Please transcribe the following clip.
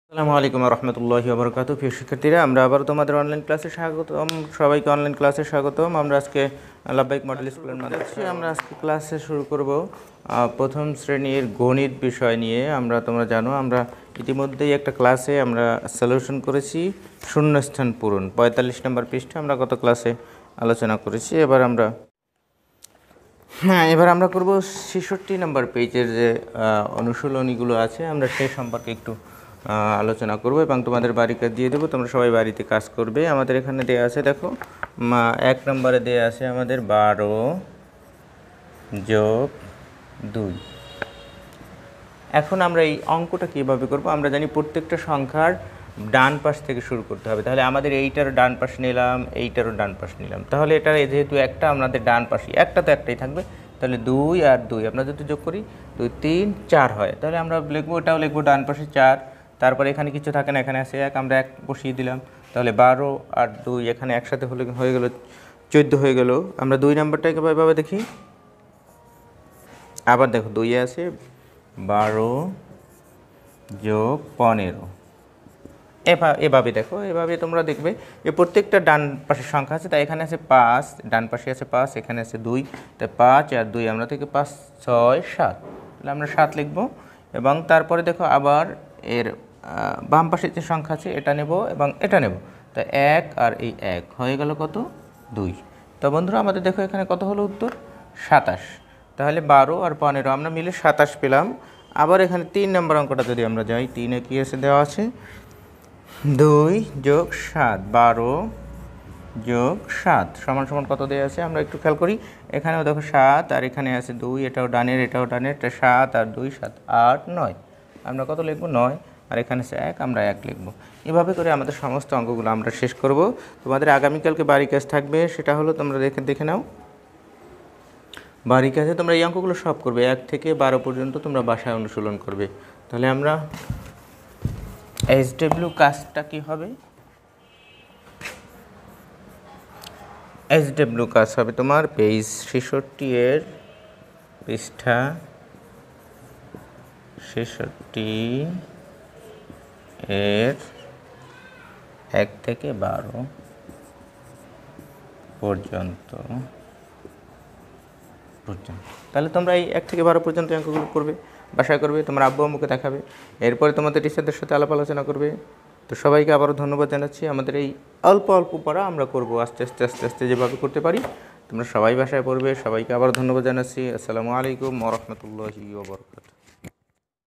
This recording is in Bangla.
আসসালামু আলাইকুম রহমতুল্লাহি ওয়া বারাকাতুহু। প্রিয় শিক্ষার্থীরা, আমরা আবার তোমাদের অনলাইন ক্লাসে স্বাগতম। সবাইকে অনলাইন ক্লাসে স্বাগতম। আমরা আজকে লাভবাহিক মডেল স্কুলের মাধ্যমে আমরা আজকে ক্লাসে শুরু করব প্রথম শ্রেণীর গণিত বিষয় নিয়ে। তোমরা জানো আমরা ইতিমধ্যেই একটা ক্লাসে আমরা সলিউশন করেছি শূন্যস্থান পূরণ 45 নম্বর পৃষ্ঠা আমরা গত ক্লাসে আলোচনা করেছি। এবার আমরা করব 66 নম্বর পেজের যে অনুশীলনীগুলো আছে আমরা সেই সম্পর্কে একটু আলোচনা করব এবং তোমাদের বাড়ি কাজ দিয়ে দেবো। তোমরা সবাই বাড়িতে কাজ করবে। আমাদের এখানে দেওয়া আছে, দেখো 1 নম্বরে দেওয়া আছে আমাদের 12 যোগ 2। এখন আমরা এই অঙ্কটা কীভাবে করব? আমরা জানি প্রত্যেকটা সংখ্যার ডান পাশ থেকে শুরু করতে হবে। তাহলে আমাদের এইটারও ডান পাশ নিলাম, এইটারও ডান পাশ নিলাম। তাহলে এটার যেহেতু একটা আমাদের ডান পাশে একটা তো একটাই থাকবে, তাহলে 2 আর 2 আমরা যদি যোগ করি 2 3 4 হয়। তাহলে আমরা লিখবো, এটাও লিখবো ডান পাশে 4। তারপরে এখানে কিছু থাকে না, এখানে আছে 1, আমরা 1 বসিয়ে দিলাম। তাহলে 12 আর 2 এখানে একসাথে হয়ে গেল 14 হয়ে গেল। আমরা 2 নাম্বারটাকে এভাবে দেখি। আবার দেখো 2 আছে 12 যোগ 15। এভাবে দেখো, এভাবে তোমরা দেখবে যে প্রত্যেকটা ডান পাশের সংখ্যা আছে। তাই এখানে আছে 5, ডান পাশে আছে 5, এখানে আছে 2, তাই 5 আর 2 আমরা থেকে 5 6 7, তাহলে আমরা 7 লিখব। এবং তারপরে দেখো আবার এর বাম পাশে যে সংখ্যা আছে এটা নেব এবং এটা নেব। তাই 1 আর এই 1 হয়ে গেল কত? 2। তো বন্ধুরা, আমাদের দেখো এখানে কত হলো উত্তর? 27। তাহলে 12 আর 15 আমরা মিলে 27 পেলাম। আবার এখানে 3 নম্বর অঙ্কটা যদি আমরা যাই, 3-এ কী আছে দেওয়া আছে? 2 যোগ 7, 12 যোগ 7 সমান সমান কত দেওয়া আছে আমরা একটু খেয়াল করি। এখানেও দেখো 7 আর এখানে আছে 2, এটাও ডানের এটাও ডানের, 7 আর 2 7 8 9। আমরা কত লিখব? 9। আর এখানে আছে 1, আমরা 1 লিখব। এভাবে করে আমাদের সমস্ত অঙ্কগুলো আমরা শেষ করব। তোমাদের আগামীকালকে বাড়ি কাজ থাকবে, সেটা হলো তোমরা দেখে নাও। বাড়ি কাজে তোমরা এই অঙ্কগুলো সব করবে, 1 থেকে 12 পর্যন্ত তোমরা বাসায় অনুশীলন করবে। তাহলে আমরা SW কাজটা কি হবে? SW কাজ হবে তোমার পেজ 66 এর পৃষ্ঠা 66 এর 1 থেকে 12 পর্যন্ত। তাহলে তোমরা এই 1 থেকে 12 পর্যন্ত অঙ্কগুলো করবে, বাসায় করবে, তোমার আব্বু আম্মুকে দেখাবে। এরপরে তোমাদের টিচারদের সাথে আলাপ আলোচনা করবে। তো সবাইকে আবারও ধন্যবাদ জানাচ্ছি। আমাদের এই অল্প অল্প পড়া আমরা করব, আস্তে আস্তে যেভাবে করতে পারি। তোমরা সবাই বাসায় পড়বে। সবাইকে আবারও ধন্যবাদ জানাচ্ছি। আসসালামু আলাইকুম ওয়া রাহমাতুল্লাহি ওয়া বারাকাতুহু।